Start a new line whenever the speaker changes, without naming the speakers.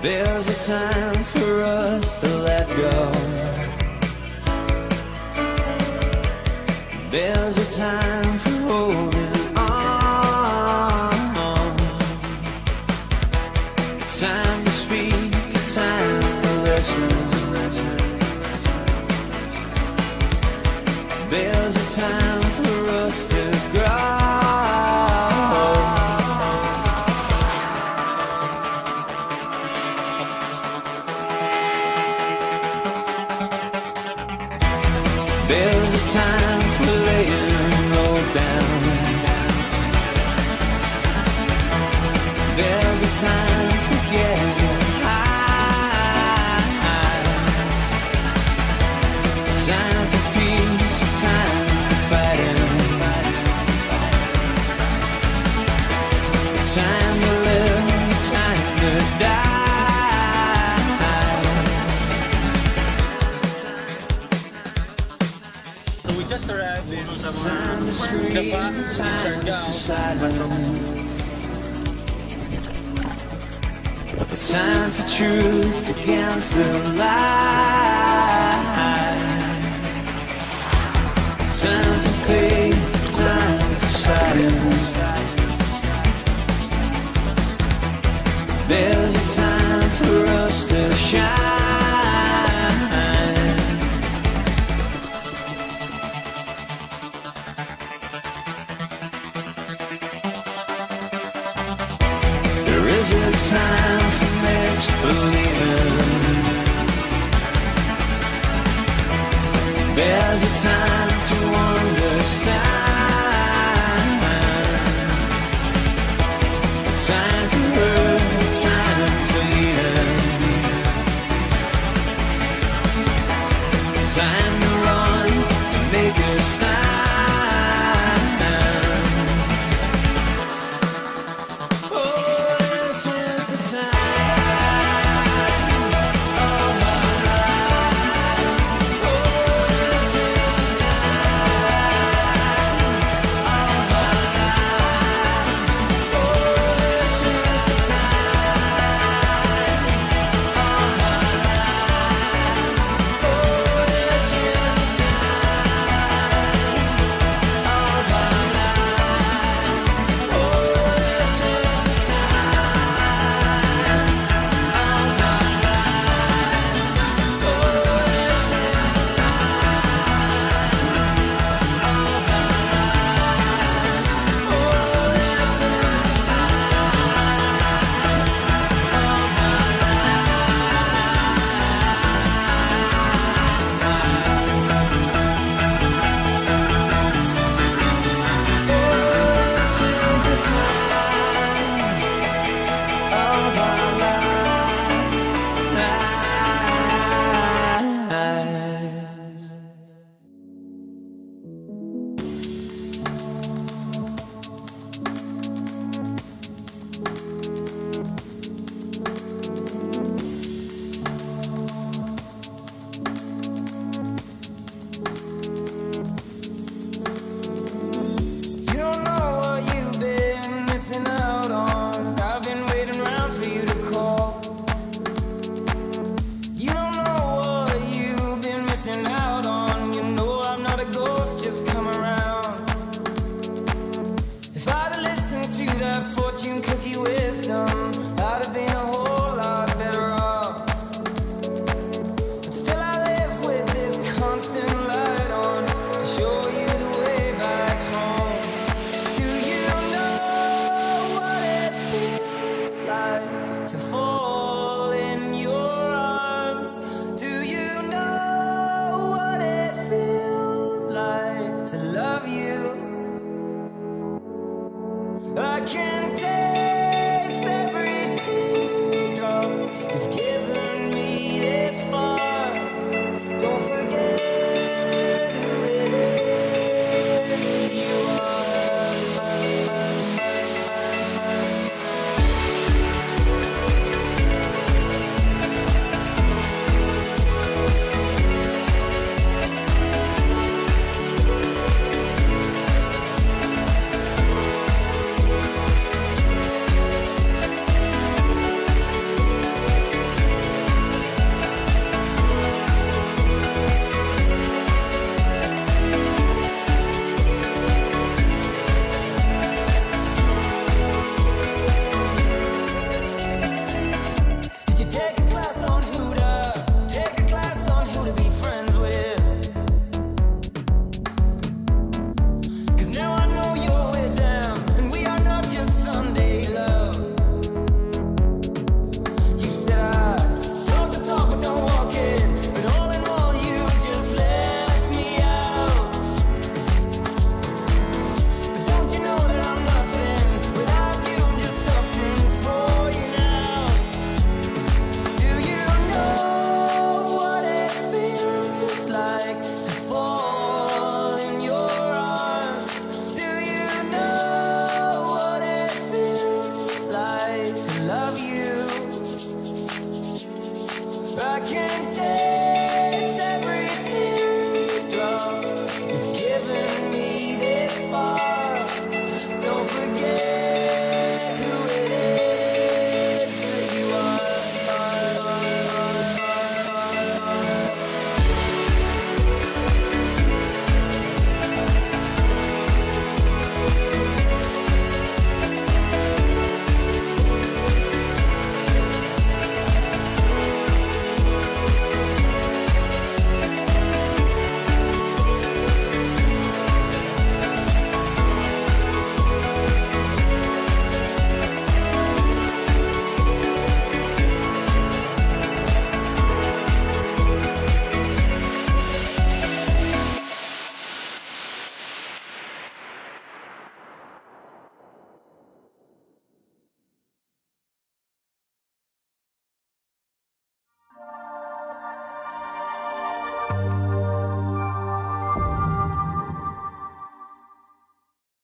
There's a time for us to let go. There's a time for holding on. A time to speak, a time to listen. There's a time for us to grow. There's a time for laying low down. There's a time for getting high. A time for peace, a time for fighting. A time to live, a time to die.
We just arrived in
Time to scream,
Java,
time
Siargao,
to silence. Time for truth against the lie. Time for faith, time for silence. There's a time for us to shine. There is a time for mixed believing. There's a time to understand. A time for hurt, a time for healing. A time to run, to make a stand. Oh, this is the time of our life. Oh, this is the time of our life. Oh, this is the time of our life. Oh, this is the time of our life.